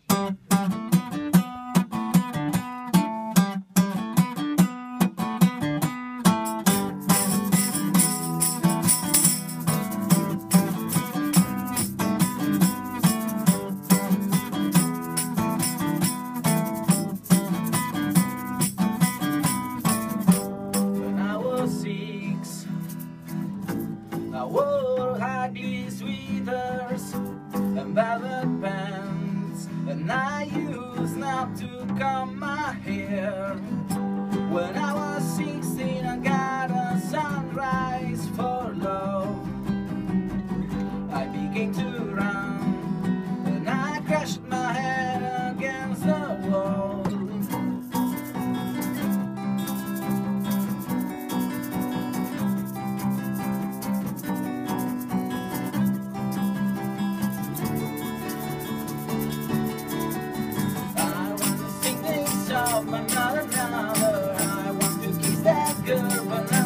I wore ugly sweaters and velvet pants, and I used not to comb my hair. When I was 16, I got a sunrise for love. I began to run, and I crashed my head against the wall. But not another. I want to kiss that girl, but